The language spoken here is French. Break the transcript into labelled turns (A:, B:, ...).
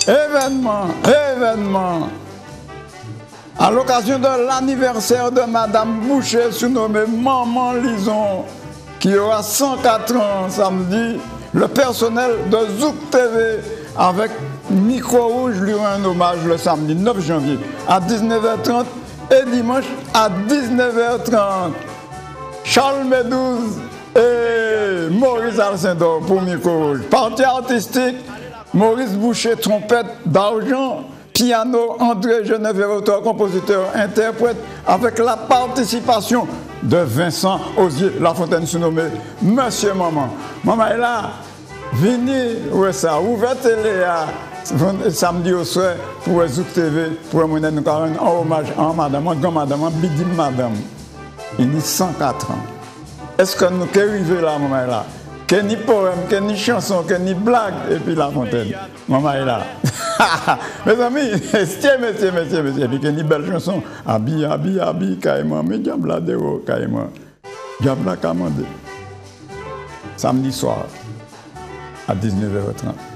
A: Événement. À l'occasion de l'anniversaire de Madame Boucher, surnommée Maman Lison, qui aura 104 ans samedi, le personnel de Zouk TV avec Micro Rouge lui rend un hommage le samedi 9 janvier à 19h30 et dimanche à 19h30. Charles Medouze et Maurice Alcindor pour Micro Rouge. Partie artistique, Maurice Boucher, trompette d'argent, piano, André Genève, auteur, compositeur, interprète, avec la participation de Vincent Osier Lafontaine, surnommé Monsieur Maman. Maman est là, venez, ouais ça, ouvrez télé samedi au soir pour Zouk TV, pour mener un hommage à madame, à grand-madame, à Bidim madame. Il a 104 ans. Est-ce que nous sommes arrivés là, maman est là? Qu'il y a ni poème, qu'il y a ni chanson, qu'il y a ni blague, et puis La Fontaine. Maman est là. Mes amis, messieurs, et puis qu'il y a ni belle chanson. Abi, Kaïma, mais Diabla Dero, Kaïma. Diabla Kamande. Samedi soir, à 19h30.